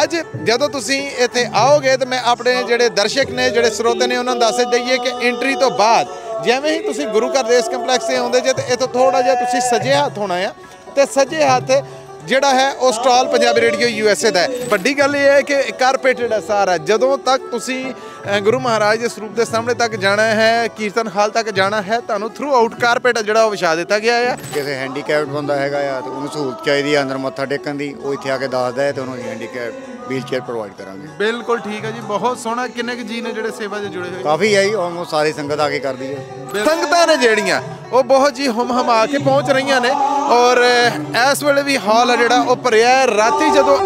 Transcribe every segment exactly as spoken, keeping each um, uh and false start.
ਅੱਜ ਜਦੋਂ ਤੁਸੀਂ ਇੱਥੇ ਆਓਗੇ ਤਾਂ ਮੈਂ ਆਪਣੇ ਜਿਹੜੇ ਦਰਸ਼ਕ ਨੇ ਜਿਹੜੇ ਸਰੋਤੇ ਨੇ ਉਹਨਾਂ ਨੂੰ ਦੱਸ ਦਈਏ ਕਿ ਐਂਟਰੀ ਤੋਂ ਬਾਅਦ ਜਿਵੇਂ ਹੀ ਤੁਸੀਂ ਗੁਰੂ ਘਰ ਦੇ ਇਸ ਕੰਪਲੈਕਸ ਤੇ ਆਉਂਦੇ ਜੇ ਤੇ ਇੱਥੋਂ ਥੋੜਾ ਜਿਹਾ ਤੁਸੀਂ ਸੱਜੇ ਹੱਥ ਹੋਣਾ ਆ ਤੇ ਸੱਜੇ ਹੱਥ ਜਿਹੜਾ ਹੈ ਉਹ stall Punjabi radio U S A ਦਾ ਹੈ। ਵੱਡੀ ਗੱਲ ਇਹ ਹੈ ਕਿ ਕਾਰਪੇਟਡ ਹੈ ਸਾਰਾ। ਜਦੋਂ ਤੱਕ ਤੁਸੀਂ ਗੁਰੂ ਮਹਾਰਾਜ ਦੇ ਸਰੂਪ ਦੇ ਸਾਹਮਣੇ ਤੱਕ ਜਾਣਾ ਹੈ, ਕੀਰਤਨ ਹਾਲ ਤੱਕ ਜਾਣਾ ਹੈ, ਤੁਹਾਨੂੰ ਥਰੂ ਆਊਟ ਕਾਰਪੇਟ ਜਿਹੜਾ ਉਹ ਵਿਛਾ ਦਿੱਤਾ ਗਿਆ ਆ। ਕਿਸੇ ਹੈਂਡੀਕੈਪਡ ਬੰਦਾ ਹੈਗਾ ਆ ਤੇ ਉਹਨੂੰ ਸਹੂਲਤ ਚਾਹੀਦੀ ਆ ਅੰਦਰ ਮੱਥਾ ਟੇਕਣ ਦੀ, ਉਹ ਇੱਥੇ ਆ ਕੇ ਦੱਸਦਾ ਹੈ ਤੇ ਉਹਨੂੰ ਹੈਂਡੀਕੈਪ ਵੀਲ ਚੇਅਰ ਪ੍ਰੋਵਾਈਡ ਕਰਾਂਗੇ। ਬਿਲਕੁਲ ਠੀਕ ਹੈ ਜੀ, ਬਹੁਤ ਸੋਹਣਾ। ਕਿੰਨੇ ਕੁ ਜੀ ਨੇ ਜਿਹੜੇ ਸੇਵਾ 'ਚ ਜੁੜੇ ਹੋਏ? ਕਾਫੀ ਹੈ ਜੀ, ਆਲਮੋਸਟ ਸਾਰੀ ਸੰਗਤ ਆ ਕੇ ਕਰਦੀ ਹੈ। ਸੰਗਤਾਂ ਨੇ ਜਿਹੜੀਆਂ ਉਹ ਬਹੁਤ ਜੀ ਹੁਮ ਹਮਾ ਕੇ ਪਹੁੰਚ ਰਹੀਆਂ ਨੇ ਔਰ ਇਸ ਵੇਲੇ ਵੀ ਹਾਲ ਆ ਜਿਹੜਾ ਉਹ ਭਰਿਆ ਹੈ। ਰਾਤੀ ਜਦੋਂ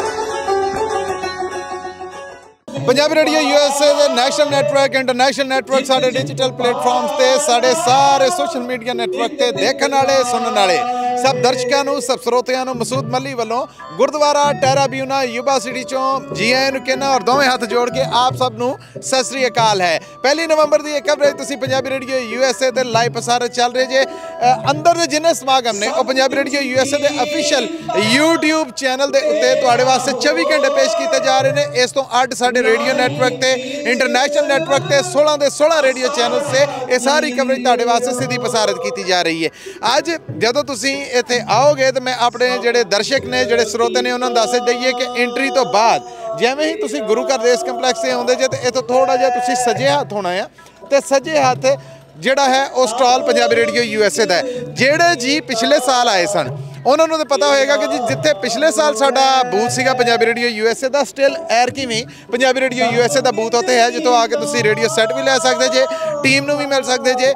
Punjabi radio U S A ਦੇ ਨੈਸ਼ਨਲ ਨੈਟਵਰਕ, ਇੰਟਰਨੈਸ਼ਨਲ ਨੈਟਵਰਕ, ਸਾਡੇ ਡਿਜੀਟਲ ਪਲੇਟਫਾਰਮਸ ਤੇ ਸਾਡੇ ਸਾਰੇ ਸੋਸ਼ਲ ਮੀਡੀਆ ਨੈਟਵਰਕ ਤੇ ਦੇਖਣ ਵਾਲੇ ਸੁਣਨ ਵਾਲੇ ਸਭ ਦਰਸ਼ਕਾਂ ਨੂੰ, ਸਭ ਸਰੋਤਿਆਂ ਨੂੰ ਮਸੂਦ ਮੱਲੀ ਵੱਲੋਂ gurdwara Tierra Buena Yuba City ਚੋਂ ਜੀ ਆਇਆਂ ਨੂੰ ਕਹਿਣਾ ਔਰ ਦੋਵੇਂ ਹੱਥ ਜੋੜ ਕੇ ਆਪ ਸਭ ਨੂੰ ਸਤਿ ਸ੍ਰੀ ਅਕਾਲ ਹੈ। ਪਹਿਲੀ ਨਵੰਬਰ ਦੀ ਇਹ ਕਵਰੇਜ ਤੁਸੀਂ Punjabi radio U S A ਤੇ ਲਾਈਵ ਪ੍ਰਸਾਰਿਤ ਚੱਲ ਰਹੇ ਜੇ। ਅੰਦਰ ਦੇ ਜਿੰਨੇ ਸਮਾਗਮ ਨੇ ਉਹ Punjabi radio U S A ਦੇ ਅਫੀਸ਼ੀਅਲ ਯੂਟਿਊਬ ਚੈਨਲ ਦੇ ਉੱਤੇ ਤੁਹਾਡੇ ਵਾਸਤੇ ਚੌਵੀ ਘੰਟੇ ਪੇਸ਼ ਕੀਤੇ ਜਾ ਰਹੇ ਨੇ। ਇਸ ਤੋਂ ਅੱਡ ਸਾਡੇ ਰੇਡੀਓ ਨੈਟਵਰਕ ਤੇ ਇੰਟਰਨੈਸ਼ਨਲ ਨੈਟਵਰਕ ਤੇ सोलह ਦੇ सोलह ਰੇਡੀਓ ਚੈਨਲ ਤੇ ਇਹ ਸਾਰੀ ਕਵਰੇਜ ਤੁਹਾਡੇ ਵਾਸਤੇ ਸਿੱਧੀ ਪ੍ਰਸਾਰਿਤ ਕੀਤੀ ਜਾ ਰਹੀ ਹੈ। ਅੱਜ ਜਦੋਂ ਤੁਸੀਂ ਇੱਥੇ ਆਓਗੇ ਤਾਂ ਮੈਂ ਆਪਣੇ ਜਿਹੜੇ ਦਰਸ਼ਕ ਨੇ ਜਿਹੜੇ ਸਰੋਤੇ ਨੇ ਉਹਨਾਂ ਨੂੰ ਦੱਸ ਦਈਏ ਕਿ ਐਂਟਰੀ ਤੋਂ ਬਾਅਦ ਜਿਵੇਂ ਹੀ ਤੁਸੀਂ ਗੁਰੂ ਘਰ ਦੇ ਇਸ ਕੰਪਲੈਕਸ ਤੇ ਆਉਂਦੇ ਜੇ ਤੇ ਇੱਥੋਂ ਥੋੜਾ ਜਿਹਾ ਤੁਸੀਂ ਸੱਜੇ ਹੱਥ ਹੋਣਾ ਆ ਤੇ ਸੱਜੇ ਹੱਥ ਜਿਹੜਾ ਹੈ ਉਹ stall Punjabi radio U S A ਦਾ ਹੈ। ਜਿਹੜੇ ਜੀ ਪਿਛਲੇ ਸਾਲ ਆਏ ਸਨ ਉਹਨਾਂ ਨੂੰ ਤਾਂ ਪਤਾ ਹੋਏਗਾ ਕਿ ਜੀ ਜਿੱਥੇ ਪਿਛਲੇ ਸਾਲ ਸਾਡਾ ਬੂਥ ਸੀਗਾ Punjabi radio U S A ਦਾ, ਸਟਿਲ ਐਰ ਕਿਵੇਂ Punjabi radio U S A ਦਾ ਬੂਥ ਉੱਥੇ ਹੈ ਜਿੱਥੋਂ ਆ ਕੇ ਤੁਸੀਂ ਰੇਡੀਓ ਸੈੱਟ ਵੀ ਲੈ ਸਕਦੇ ਜੇ, ਟੀਮ ਨੂੰ ਵੀ ਮਿਲ ਸਕਦੇ ਜੇ,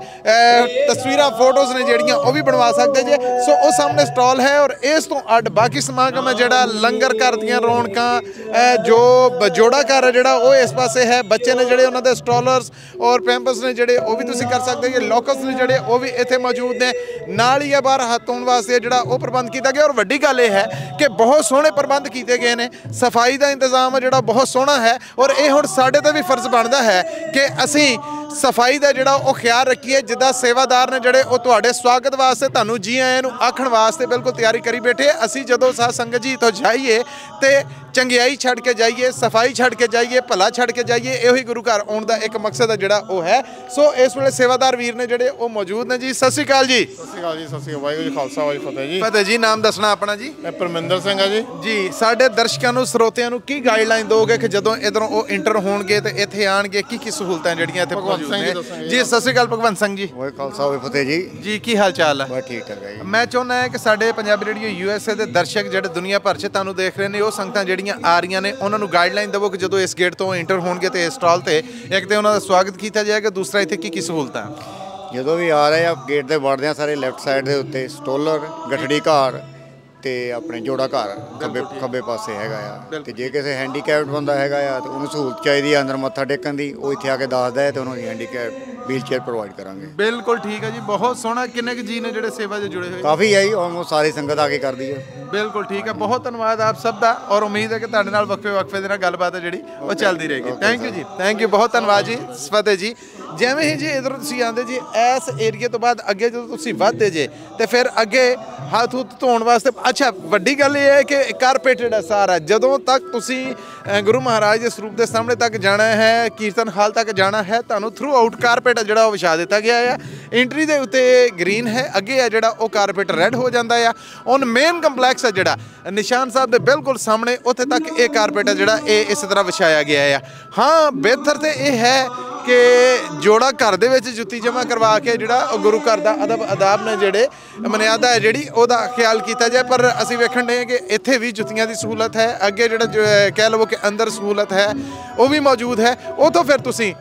ਤਸਵੀਰਾਂ ਫੋਟੋਜ਼ ਨੇ ਜਿਹੜੀਆਂ ਉਹ ਵੀ ਬਣਵਾ ਸਕਦੇ ਜੇ। ਸੋ ਉਹ ਸਾਹਮਣੇ ਸਟਾਲ ਹੈ ਔਰ ਇਸ ਤੋਂ ਅੱਡ ਬਾਕੀ ਸਮਾਗਮ ਹੈ ਜਿਹੜਾ ਲੰਗਰ ਘਰ ਦੀਆਂ ਰੌਣਕਾਂ, ਜੋ ਜੋੜਾ ਘਰ ਹੈ ਜਿਹੜਾ ਉਹ ਇਸ ਪਾਸੇ ਹੈ। ਬੱਚੇ ਨੇ ਜਿਹੜੇ ਉਹਨਾਂ ਦੇ ਸਟਾਲਰਸ ਔਰ ਪੈਂਪਰਸ ਨੇ ਜਿਹੜੇ ਉਹ ਵੀ ਤੁਸੀਂ ਕਰ ਸਕਦੇ ਜੇ। ਲੋਕਲਸ ਨੇ ਜਿਹੜੇ ਉਹ ਵੀ ਇੱਥੇ ਮੌਜੂਦ ਨੇ। ਨਾਲ ਹੀ ਆ ਬਾਹਰ ਹੱਥ ਧੋਣ ਵਾਸਤੇ ਜਿਹੜਾ ਉਹ ਪ੍ਰਬੰਧ ਕੀਤਾ ਗਿਆ ਔਰ ਵੱਡੀ ਗੱਲ ਇਹ ਹੈ ਕਿ ਬਹੁਤ ਸੋਹਣੇ ਪ੍ਰਬੰਧ ਕੀਤੇ ਗਏ ਨੇ। ਸਫਾਈ ਦਾ ਇੰਤਜ਼ਾਮ ਹੈ ਜਿਹੜਾ ਬਹੁਤ ਸੋਹਣਾ ਹੈ ਔਰ ਇਹ ਹੁਣ ਸਾਡੇ ਤੇ ਵੀ ਫਰਜ਼ ਬਣਦਾ ਹੈ ਕਿ ਅਸੀਂ ਸਫਾਈ ਦਾ ਜਿਹੜਾ ਉਹ ਖਿਆਲ ਰੱਖੀਏ। ਜਿੱਦਾਂ ਸੇਵਾਦਾਰ ਨੇ ਜਿਹੜੇ ਉਹ ਤੁਹਾਡੇ ਸਵਾਗਤ ਵਾਸਤੇ ਤੁਹਾਨੂੰ ਜੀ ਆਇਆਂ ਨੂੰ ਆਖਣ ਵਾਸਤੇ ਬਿਲਕੁਲ ਤਿਆਰੀ ਕਰੀ ਬੈਠੇ। ਅਸੀਂ ਜਦੋਂ ਸਾਧ ਸੰਗਤ ਜੀ ਤੋਂ ਜਾਈਏ ਤੇ ਚੰਗਿਆਈ ਛੱਡ ਕੇ ਜਾਈਏ, ਸਫਾਈ ਛੱਡ ਕੇ ਜਾਈਏ, ਭਲਾ ਛੱਡ ਕੇ ਜਾਈਏ। ਇਹੋ ਹੀ ਗੁਰੂ ਘਰ ਆਉਣ ਦਾ ਇੱਕ ਮਕਸਦ ਹੈ ਜਿਹੜਾ ਉਹ ਹੈ। ਸੋ ਇਸ ਵੇਲੇ ਸੇਵਾਦਾਰ ਵੀਰ ਨੇ ਜਿਹੜੇ ਉਹ ਮੌਜੂਦ ਨੇ ਜੀ। ਸਤਿ ਸ਼੍ਰੀ ਅਕਾਲ ਜੀ। ਸਤਿ ਸ਼੍ਰੀ ਅਕਾਲ ਜੀ। ਸਤਿ ਸ਼੍ਰੀ ਅਕਾਲ। ਵਾਹਿਗੁਰੂ ਜੀ ਖਾਲਸਾ, ਵਾਹਿਗੁਰੂ ਫਤਿਹ ਜੀ। ਫਤਿਹ ਜੀ। ਨਾਮ ਦੱਸਣਾ ਆਪਣਾ ਜੀ? ਮੈਂ ਪਰਮਿੰਦਰ ਸਿੰਘ ਆ ਜੀ। ਜੀ ਸਾਡੇ ਦਰਸ਼ਕਾਂ ਨੂੰ, ਸਰੋਤਿਆਂ ਨੂੰ ਕੀ ਗਾਈਡਲਾਈਨ ਦੋਗੇ ਕਿ ਜਦੋਂ ਇਧਰੋਂ ਉਹ ਇੰਟਰ ਹੋਣਗੇ ਤੇ ਇੱਥੇ ਆਣਗੇ ਕੀ ਕੀ ਸਹੂਲਤਾਂ ਜਿਹੜੀਆਂ ਇੱਥੇ ਮੌਜੂਦ ਨੇ? ਜੀ ਸਤਿ ਸ਼੍ਰੀ ਅਕਾਲ ਭਗਵੰਤ ਸਿੰਘ ਜੀ। ਵਾਹਿਗੁਰੂ ਖਾਲਸਾ, ਵਾਹਿਗੁਰੂ ਫਤਿਹ ਜੀ। ਜੀ ਕੀ ਹਾਲ ਚਾਲ ਹੈ? ਬਸ ਠੀਕ ਠਾਕ ਹੈ ਜੀ। ਮੈਂ ਚਾਹੁੰਦਾ ਹਾਂ ਕਿ ਸਾਡੇ Punjabi radio U S A ਦੇ ਦਰਸ਼ਕ ਜਿਹੜੇ ਦੁਨੀਆ ਭਰ 'ਚ ਤੁਹਾਨੂੰ ਦੇਖ ਰਹੇ ਨੇ, ਉਹ ਸੰਗਤਾਂ ਜਿਹੜੀਆਂ ਆ ਰਹੀਆਂ ਨੇ ਉਹਨਾਂ ਨੂੰ ਗਾਈਡਲਾਈਨ ਦੇਵੋ ਕਿ ਜਦੋਂ ਇਸ ਗੇਟ ਤੋਂ ਇੰਟਰ ਹੋਣਗੇ ਤੇ ਇਸ ਸਟਾਲ ਤੇ ਇੱਕ ਤੇ ਉਹਨਾਂ ਦਾ ਸਵਾਗਤ ਕੀਤਾ ਜਾਏਗਾ, ਦੂਸਰਾ ਇੱਥੇ ਕੀ ਕੀ ਸਹੂਲਤਾਂ? ਜਦੋਂ ਵੀ ਆ ਰਹੇ ਆ ਗੇਟ ਦੇ ਵੜਦੇ ਆ ਸਾਰੇ ਲੈਫਟ ਸਾਈਡ ਦੇ ਉੱਤੇ ਸਟੋਲਰ, ਗਠੜੀ ਘਰ ਤੇ ਆਪਣੇ ਜੋੜਾ ਘਰ ਖੱਬੇ ਖੱਬੇ ਪਾਸੇ ਹੈਗਾ ਆ। ਤੇ ਜੇ ਕਿਸੇ ਹੈਂਡੀਕੈਪਡ ਬੰਦਾ ਹੈਗਾ ਆ ਤੇ ਉਹਨੂੰ ਸਹੂਲਤ ਚਾਹੀਦੀ ਆ ਅੰਦਰ ਮੱਥਾ ਟੇਕਣ ਦੀ, ਉਹ ਇੱਥੇ ਆ ਕੇ ਦੱਸਦਾ ਹੈ ਤੇ ਉਹਨੂੰ ਹੈਂਡੀਕੈਪ ਵੀਲ ਚੇਅਰ ਪ੍ਰੋਵਾਈਡ ਕਰਾਂਗੇ। ਬਿਲਕੁਲ ਠੀਕ ਹੈ ਜੀ, ਬਹੁਤ ਸੋਹਣਾ। ਕਿੰਨੇ ਕੁ ਜੀ ਨੇ ਜਿਹੜੇ ਸੇਵਾ 'ਚ ਜੁੜੇ ਹੋਏ? ਕਾਫੀ ਹੈ ਜੀ, ਆਲਮੋਸਟ ਸਾਰੀ ਸੰਗਤ ਆ ਕੇ ਕਰਦੀ ਹੈ। ਬਿਲਕੁਲ ਠੀਕ ਹੈ, ਬਹੁਤ ਧੰਨਵਾਦ ਆਪ ਸਭ ਦਾ ਔਰ ਉਮੀਦ ਹੈ ਕਿ ਤੁਹਾਡੇ ਨਾਲ ਵਕਫੇ ਵਕਫੇ ਦੇ ਨਾਲ ਗੱਲਬਾਤ ਹੈ ਜਿਹੜੀ ਉਹ ਚੱਲਦੀ ਰਹੇਗੀ। Thank you ji, thank you, ਬਹੁਤ ਧੰਨਵਾਦ ਜੀ। ਫਤਿਹ ਜੀ। ਜਿਵੇਂ ਹੀ ਜੀ ਇੱਧਰੋਂ ਤੁਸੀਂ ਆਉਂਦੇ ਜੀ ਇਸ ਏਰੀਏ ਤੋਂ ਬਾਅਦ ਅੱਗੇ ਜਦੋਂ ਤੁਸੀਂ ਵੱਧਦੇ ਜੇ ਤੇ ਫਿਰ ਅੱਗੇ ਹੱਥ ਹੁੱਥ ਧੋਣ ਵਾਸਤੇ, ਅੱਛਾ ਵੱਡੀ ਗੱਲ ਇਹ ਹੈ ਕਿ ਕਾਰਪੇਟਡ ਹੈ ਸਾਰਾ। ਜਦੋਂ ਤੱਕ ਤੁਸੀਂ ਗੁਰੂ ਮਹਾਰਾਜ ਦੇ ਸਰੂਪ ਦੇ ਸਾਹਮਣੇ ਤੱਕ ਜਾਣਾ ਹੈ, ਕੀਰਤਨ ਹਾਲ ਤੱਕ ਜਾਣਾ ਹੈ, ਤੁਹਾਨੂੰ ਥਰੂ ਆਊਟ ਕਾਰਪੇਟ ਜਿਹੜਾ ਉਹ ਵਿਛਾ ਦਿੱਤਾ ਗਿਆ ਆ। ਐਂਟਰੀ ਦੇ ਉੱਤੇ ਗ੍ਰੀਨ ਹੈ, ਅੱਗੇ ਆ ਜਿਹੜਾ ਉਹ ਕਾਰਪੇਟ ਰੈੱਡ ਹੋ ਜਾਂਦਾ ਆ। ਹੁਣ ਮੇਨ ਕੰਪਲੈਕਸ ਹੈ ਜਿਹੜਾ ਨਿਸ਼ਾਨ ਸਾਹਿਬ ਦੇ ਬਿਲਕੁਲ ਸਾਹਮਣੇ, ਉੱਥੇ ਤੱਕ ਇਹ ਕਾਰਪੇਟ ਹੈ ਜਿਹੜਾ ਇਹ ਇਸ ਤਰ੍ਹਾਂ ਵਿਛਾਇਆ ਗਿਆ ਆ। ਹਾਂ ਬਿਹਤਰ ਤੇ ਇਹ ਹੈ ਕਿ ਜੋੜਾ ਘਰ ਦੇ ਵਿੱਚ ਜੁੱਤੀ ਜਮ੍ਹਾਂ ਕਰਵਾ ਕੇ ਜਿਹੜਾ ਉਹ ਗੁਰੂ ਘਰ ਦਾ ਅਦਬ ਅਦਾਬ ਨੇ ਜਿਹੜੇ ਮਰਿਆਦਾ ਹੈ ਜਿਹੜੀ ਉਹਦਾ ਖਿਆਲ ਕੀਤਾ ਜਾਏ। ਪਰ ਅਸੀਂ ਵੇਖਣ ਦੇ ਕਿ ਇੱਥੇ ਵੀ ਜੁੱਤੀਆਂ ਦੀ ਸਹੂਲਤ ਹੈ, ਅੱਗੇ ਜਿਹੜਾ ਕਹਿ ਲਵੋ ਕਿ ਅੰਦਰ ਸਹੂਲਤ ਹੈ ਉਹ ਵੀ ਮੌਜੂਦ ਹੈ। ਉੱਥੋਂ ਫਿਰ ਤੁਸੀਂ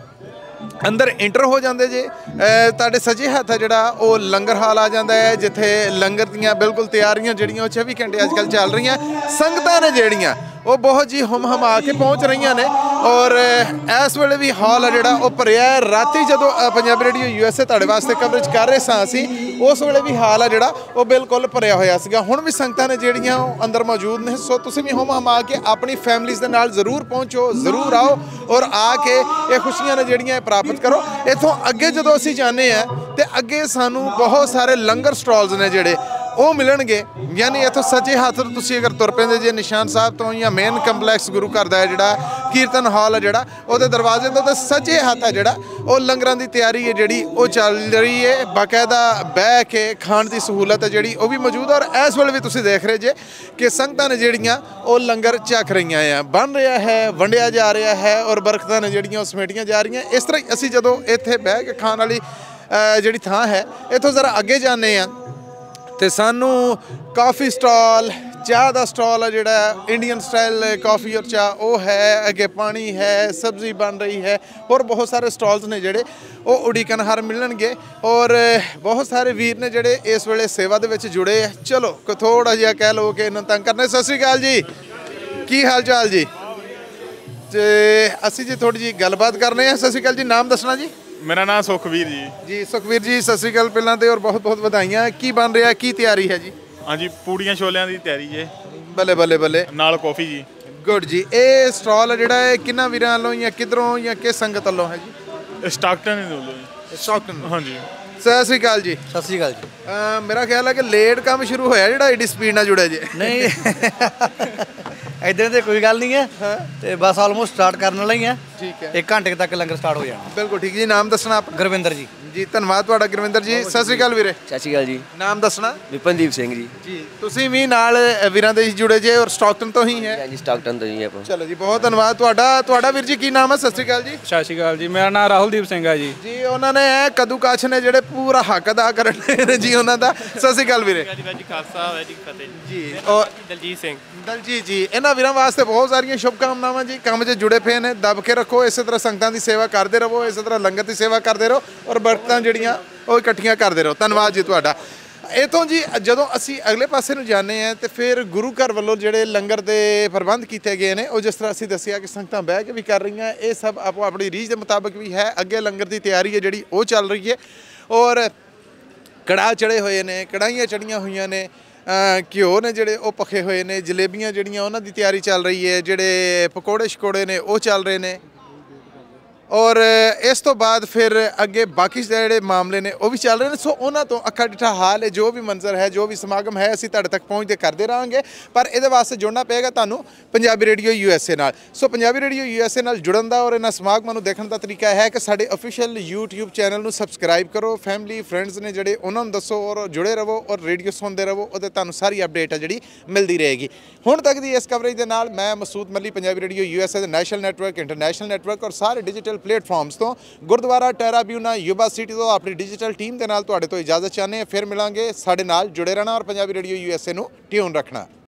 ਅੰਦਰ ਇੰਟਰ ਹੋ ਜਾਂਦੇ ਜੇ। ਤੁਹਾਡੇ ਸੱਜੇ ਹੱਥ ਜਿਹੜਾ ਉਹ ਲੰਗਰ ਹਾਲ ਆ ਜਾਂਦਾ ਹੈ ਜਿੱਥੇ ਲੰਗਰ ਦੀਆਂ ਬਿਲਕੁਲ ਤਿਆਰੀਆਂ ਜਿਹੜੀਆਂ ਉਹ ਚੌਵੀ ਘੰਟੇ ਅੱਜ ਕੱਲ੍ਹ ਚੱਲ ਰਹੀਆਂ। ਸੰਗਤਾਂ ਨੇ ਜਿਹੜੀਆਂ ਉਹ ਬਹੁਤ ਜੀ ਹੁਮ ਹਮਾ ਕੇ ਪਹੁੰਚ ਰਹੀਆਂ ਨੇ ਔਰ ਇਸ ਵੇਲੇ ਵੀ ਹਾਲ ਹੈ ਜਿਹੜਾ ਉਹ ਭਰਿਆ ਹੈ। ਰਾਤੀ ਜਦੋਂ Punjabi radio U S A ਤੁਹਾਡੇ ਵਾਸਤੇ ਕਵਰੇਜ ਕਰ ਰਹੇ ਸਾਂ ਅਸੀਂ, ਉਸ ਵੇਲੇ ਵੀ ਹਾਲ ਹੈ ਜਿਹੜਾ ਉਹ ਬਿਲਕੁਲ ਭਰਿਆ ਹੋਇਆ ਸੀਗਾ। ਹੁਣ ਵੀ ਸੰਗਤਾਂ ਨੇ ਜਿਹੜੀਆਂ ਉਹ ਅੰਦਰ ਮੌਜੂਦ ਨੇ। ਸੋ ਤੁਸੀਂ ਵੀ ਹੁਮ ਹਮਾ ਕੇ ਆਪਣੀ ਫੈਮਲੀਜ਼ ਦੇ ਨਾਲ ਜ਼ਰੂਰ ਪਹੁੰਚੋ, ਜ਼ਰੂਰ ਆਓ ਔਰ ਆ ਕੇ ਇਹ ਖੁਸ਼ੀਆਂ ਨੇ ਜਿਹੜੀਆਂ ਪ੍ਰਾਪਤ ਕਰੋ। ਇੱਥੋਂ ਅੱਗੇ ਜਦੋਂ ਅਸੀਂ ਜਾਂਦੇ ਹਾਂ ਤੇ ਅੱਗੇ ਸਾਨੂੰ ਬਹੁਤ ਸਾਰੇ ਲੰਗਰ ਸਟਾਲਸ ਨੇ ਜਿਹੜੇ ਉਹ ਮਿਲਣਗੇ। ਯਾਨੀ ਇੱਥੋਂ ਸੱਜੇ ਹੱਥ ਤੋਂ ਤੁਸੀਂ ਅਗਰ ਤੁਰ ਪੈਂਦੇ ਜੇ ਨਿਸ਼ਾਨ ਸਾਹਿਬ ਤੋਂ ਜਾਂ ਮੇਨ ਕੰਪਲੈਕਸ ਗੁਰੂ ਘਰ ਦਾ ਹੈ ਜਿਹੜਾ ਕੀਰਤਨ ਹਾਲ ਹੈ ਜਿਹੜਾ ਉਹਦੇ ਦਰਵਾਜ਼ੇ ਤੋਂ ਤਾਂ ਸੱਜੇ ਹੱਥ ਹੈ ਜਿਹੜਾ ਉਹ ਲੰਗਰਾਂ ਦੀ ਤਿਆਰੀ ਹੈ ਜਿਹੜੀ ਉਹ ਚੱਲ ਰਹੀ ਹੈ। ਬਾਕਾਇਦਾ ਬਹਿ ਕੇ ਖਾਣ ਦੀ ਸਹੂਲਤ ਹੈ ਜਿਹੜੀ ਉਹ ਵੀ ਮੌਜੂਦ ਹੈ। ਔਰ ਇਸ ਵੇਲੇ ਵੀ ਤੁਸੀਂ ਦੇਖ ਰਹੇ ਜੇ ਕਿ ਸੰਗਤਾਂ ਨੇ ਜਿਹੜੀਆਂ ਉਹ ਲੰਗਰ ਚੱਖ ਰਹੀਆਂ ਆ, ਬਣ ਰਿਹਾ ਹੈ, ਵੰਡਿਆ ਜਾ ਰਿਹਾ ਹੈ ਔਰ ਬਰਕਤਾਂ ਨੇ ਜਿਹੜੀਆਂ ਉਹ ਸਮੇਟੀਆਂ ਜਾ ਰਹੀਆਂ। ਇਸ ਤਰ੍ਹਾਂ ਹੀ ਅਸੀਂ ਜਦੋਂ ਇੱਥੇ ਬਹਿ ਕੇ ਖਾਣ ਵਾਲੀ ਜਿਹੜੀ ਥਾਂ ਹੈ ਇੱਥੋਂ ਜ਼ਰਾ ਅੱਗੇ ਜਾਂਦੇ ਹਾਂ ਤੇ ਸਾਨੂੰ ਕਾਫੀ ਸਟਾਲ, ਚਾਹ ਦਾ ਸਟਾਲ ਹੈ ਜਿਹੜਾ ਇੰਡੀਅਨ ਸਟਾਈਲ ਕਾਫੀ ਔਰ ਚਾਹ ਉਹ ਹੈ, ਅੱਗੇ ਪਾਣੀ ਹੈ, ਸਬਜ਼ੀ ਬਣ ਰਹੀ ਹੈ, ਹੋਰ ਬਹੁਤ ਸਾਰੇ ਸਟਾਲਸ ਨੇ ਜਿਹੜੇ ਉਹ ਉਡੀਕਣ ਹਰ ਮਿਲਣਗੇ। ਔਰ ਬਹੁਤ ਸਾਰੇ ਵੀਰ ਨੇ ਜਿਹੜੇ ਇਸ ਵੇਲੇ ਸੇਵਾ ਦੇ ਵਿੱਚ ਜੁੜੇ ਆ। ਚਲੋ ਕੋ ਥੋੜਾ ਜਿਹਾ ਕਹਿ ਲਓ ਕਿ ਇਹਨਾਂ ਤੰਗ ਕਰਨੇ। ਸਤਿ ਸ਼੍ਰੀ ਅਕਾਲ ਜੀ, ਕੀ ਹਾਲ ਚਾਲ ਜੀ? ਤੇ ਅਸੀਂ ਜੀ ਥੋੜੀ ਜਿਹੀ ਗੱਲਬਾਤ ਕਰਨੇ ਆ। ਸਤਿ ਸ਼੍ਰੀ ਅਕਾਲ ਜੀ, ਨਾਮ ਦੱਸਣਾ ਜੀ? ਮੇਰਾ ਨਾਮ ਸੁਖਵੀਰ ਜੀ। ਜੀ ਸੁਖਵੀਰ ਜੀ, ਸਤਿ ਸ਼੍ਰੀ ਅਕਾਲ ਪਹਿਲਾਂ ਤੇ ਔਰ ਬਹੁਤ ਬਹੁਤ ਵਧਾਈਆਂ। ਕੀ ਬਣ ਰਿਹਾ, ਕੀ ਤਿਆਰੀ ਹੈ ਜੀ? ਹਾਂਜੀ, ਪੂੜੀਆਂ ਛੋਲਿਆਂ ਦੀ ਤਿਆਰੀ ਜੇ, ਬੱਲੇ ਬੱਲੇ ਬੱਲੇ, ਨਾਲ ਕੌਫੀ ਜੀ। ਗੁੱਡ ਜੀ। ਇਹ ਸਟਾਲ ਜਿਹੜਾ ਹੈ ਕਿੰਨਾ ਵੀਰਾਂ ਵੱਲੋਂ ਜਾਂ ਕਿੱਧਰੋਂ ਜਾਂ ਕਿਸ ਸੰਗਤ ਵੱਲੋਂ ਹੈ ਜੀ? ਸਟਾਕਟਨ ਦੇ ਵੱਲੋਂ ਜੀ। ਸਟਾਕਟਨ। ਹਾਂਜੀ। ਸਤਿ ਸ਼੍ਰੀ ਅਕਾਲ ਜੀ। ਸਤਿ ਸ਼੍ਰੀ ਅਕਾਲ ਜੀ। ਅਹ ਮੇਰਾ ਖਿਆਲ ਹੈ ਕਿ ਲੇਟ ਕੰਮ ਸ਼ੁਰੂ ਹੋਇਆ ਜਿਹੜਾ ਏਡੀ ਸਪੀਡ ਨਾਲ ਜੁੜਿਆ ਜੇ। ਨਹੀਂ ਇਦਾਂ ਤੇ ਕੋਈ ਗੱਲ ਨਹੀਂ ਹੈ ਤੇ ਬਸ ਆਲਮੋਸਟ ਸਟਾਰਟ ਕਰਨ ਵਾਲਾ ਹੀ ਹੈ। ਠੀਕ ਹੈ, ਇੱਕ ਘੰਟੇ ਤੱਕ ਲੰਗਰ ਸਟਾਰਟ ਹੋ ਜਾਣਾ। ਬਿਲਕੁਲ ਠੀਕ ਜੀ। ਨਾਮ ਦੱਸਣਾ ਆਪਣਾ? ਗੁਰਵਿੰਦਰ ਜੀ। ਜੀ ਧੰਨਵਾਦ ਤੁਹਾਡਾ ਗੁਰਵਿੰਦਰ ਜੀ। ਸਤਿ ਸ਼੍ਰੀ ਅਕਾਲ ਵੀਰੇ। ਸਤਿ ਸ਼੍ਰੀ ਅਕਾਲ ਜੀ। ਨਾਮ ਦੱਸਣਾ? ਵਿਪਨਦੀਪ ਸਿੰਘ ਜੀ। ਜੀ ਤੁਸੀਂ ਵੀ ਨਾਲ ਵੀਰਾਂ ਦੇ ਜੁੜੇ ਜੇ ਔਰ ਸਟਾਕਟਨ ਤੋਂ ਹੀ ਹੈ? ਹਾਂਜੀ, ਸਟਾਕਟਨ ਤੋਂ ਜੀ ਆਪਾਂ। ਚਲੋ ਜੀ, ਬਹੁਤ ਧੰਨਵਾਦ ਤੁਹਾਡਾ। ਤੁਹਾਡਾ ਵੀਰ ਜੀ ਕੀ ਨਾਮ ਹੈ? ਸਤਿ ਸ਼੍ਰੀ ਅਕਾਲ ਜੀ। ਸਤਿ ਸ਼੍ਰੀ ਅਕਾਲ ਜੀ, ਮੇਰਾ ਨਾਮ ਰਾਹੁਲਦੀਪ ਸਿੰਘ ਹੈ ਜੀ। ਜੀ ਉਹਨਾਂ ਨੇ ਇਹ ਕਦੂ ਕਾਛ ਨੇ ਜਿਹੜੇ ਪੂਰਾ ਹੱਕ ਅਦਾ ਕਰਨੇ ਨੇ ਜੀ ਉਹਨਾਂ ਦਾ। ਸਤਿ ਸ਼੍ਰੀ ਅਕਾਲ ਵੀਰੇ। ਜੀ ਖਾਲਸਾ ਵਾਹਿਗੁਰੂ ਜੀ ਕੀ ਫਤਿਹ ਜੀ। ਔਰ ਦਲਜੀਤ ਸਿੰਘ। ਦਲਜੀਤ ਜੀ, ਇਹਨਾਂ ਵੀਰਾਂ ਵਾਸਤੇ ਬਹੁਤ ਸਾਰੀਆਂ ਸ਼ੁਭਕਾਮਨਾਵਾਂ ਜੀ। ਕੰਮ 'ਚ ਜੁੜੇ ਪਏ ਨੇ, ਦੱਬ ਕੇ ਰੱਖੋ। ਇਸੇ ਤਰ੍ਹਾਂ ਸੰਗਤਾਂ ਦੀ ਸੇਵਾ ਕਰਦੇ ਰਹੋ, ਇਸੇ ਤਰ੍ਹਾਂ ਲੰਗਰ ਦੀ ਸੇਵਾ ਕਰਦੇ ਰਹੋ ਔਰ ਬਰਕਤਾਂ ਜਿਹੜੀਆਂ ਉਹ ਇਕੱਠੀਆਂ ਕਰਦੇ ਰਹੋ। ਧੰਨਵਾਦ ਜੀ ਤੁਹਾਡਾ। ਇਥੋਂ ਜੀ ਜਦੋਂ ਅਸੀਂ ਅਗਲੇ ਪਾਸੇ ਨੂੰ ਜਾਂਦੇ ਹਾਂ ਤੇ ਫਿਰ ਗੁਰੂ ਘਰ ਵੱਲੋਂ ਜਿਹੜੇ ਲੰਗਰ ਦੇ ਪ੍ਰਬੰਧ ਕੀਤੇ ਗਏ ਨੇ ਉਹ ਜਿਸ ਤਰ੍ਹਾਂ ਅਸੀਂ ਦੱਸਿਆ ਕਿ ਸੰਗਤਾਂ ਬਹਿ ਕੇ ਵੀ ਕਰ ਰਹੀਆਂ, ਇਹ ਸਭ ਆਪੋ ਆਪਣੀ ਰੀਝ ਦੇ ਮੁਤਾਬਕ ਵੀ ਹੈ। ਅੱਗੇ ਲੰਗਰ ਦੀ ਤਿਆਰੀ ਹੈ ਜਿਹੜੀ ਉਹ ਚੱਲ ਰਹੀ ਹੈ ਔਰ ਕੜਾਹ ਚੜੇ ਹੋਏ ਨੇ, ਕੜਾਹੀਆਂ ਚੜੀਆਂ ਹੋਈਆਂ ਨੇ, ਘਿਓ ਨੇ ਜਿਹੜੇ ਉਹ ਪੱਕੇ ਹੋਏ ਨੇ, ਜਲੇਬੀਆਂ ਜਿਹੜੀਆਂ ਉਹਨਾਂ ਦੀ ਤਿਆਰੀ ਚੱਲ ਰਹੀ ਹੈ, ਜਿਹੜੇ ਪਕੌੜੇ ਸ਼ਕੌੜੇ ਨੇ ਉਹ ਚੱਲ ਰਹੇ ਨੇ। ਔਰ ਇਸ ਤੋਂ ਬਾਅਦ ਫਿਰ ਅੱਗੇ ਬਾਕੀ ਜਿਹੜੇ ਮਾਮਲੇ ਨੇ ਉਹ ਵੀ ਚੱਲ ਰਹੇ ਨੇ। ਸੋ ਉਹਨਾਂ ਤੋਂ ਅੱਖਾਂ ਡਿੱਠਾ ਹਾਲ ਹੈ, ਜੋ ਵੀ ਮੰਜ਼ਰ ਹੈ, ਜੋ ਵੀ ਸਮਾਗਮ ਹੈ, ਅਸੀਂ ਤੁਹਾਡੇ ਤੱਕ ਪਹੁੰਚਦੇ ਕਰਦੇ ਰਹਾਂਗੇ। ਪਰ ਇਹਦੇ ਵਾਸਤੇ ਜੁੜਨਾ ਪਏਗਾ ਤੁਹਾਨੂੰ Punjabi radio U S A ਨਾਲ। So Punjabi radio U S A ਨਾਲ ਜੁੜਨ ਦਾ ਔਰ ਇਹਨਾਂ ਸਮਾਗਮਾਂ ਨੂੰ ਦੇਖਣ ਦਾ ਤਰੀਕਾ ਹੈ ਕਿ ਸਾਡੇ ਅਫੀਸ਼ੀਅਲ ਯੂਟਿਊਬ ਚੈਨਲ ਨੂੰ ਸਬਸਕ੍ਰਾਈਬ ਕਰੋ। ਫੈਮਿਲੀ ਫਰੈਂਡਸ ਨੇ ਜਿਹੜੇ ਉਹਨਾਂ ਨੂੰ ਦੱਸੋ ਔਰ ਜੁੜੇ ਰਹੋ ਔਰ ਰੇਡੀਓ ਸੁਣਦੇ ਰਹੋ, ਉਹਦੇ ਤੁਹਾਨੂੰ ਸਾਰੀ ਅਪਡੇਟ ਹੈ ਜਿਹੜੀ ਮਿਲਦੀ ਰਹੇਗੀ। ਹੁਣ ਤੱਕ ਦੀ ਇਸ ਕਵਰੇਜ ਦੇ ਨਾਲ ਮੈਂ Masood Malli, Punjabi radio U S A ਦੇ ਨੈਸ਼ਨਲ ਨੈਟਵਰਕ, ਇੰਟਰਨੈਸ਼ਨਲ ਨੈਟਵਰਕ ਔਰ ਸਾਰੇ ਡਿਜੀਟਲ ਪਲੇਟਫਾਰਮਸ ਤੋਂ, ਗੁਰਦੁਆਰਾ ਟੈਰਾਬਿਊਨਾ ਯੁਵਾ ਸਿਟੀ ਤੋਂ ਆਪਣੀ ਡਿਜੀਟਲ ਟੀਮ ਦੇ ਨਾਲ ਤੁਹਾਡੇ ਤੋਂ ਇਜਾਜ਼ਤ ਚਾਹੁੰਦੇ ਹਾਂ। ਫਿਰ ਮਿਲਾਂਗੇ। ਸਾਡੇ ਨਾਲ ਜੁੜੇ ਰਹਿਣਾ ਔਰ Punjabi radio U S A ਨੂੰ ਟਿਊਨ ਰੱਖਣਾ।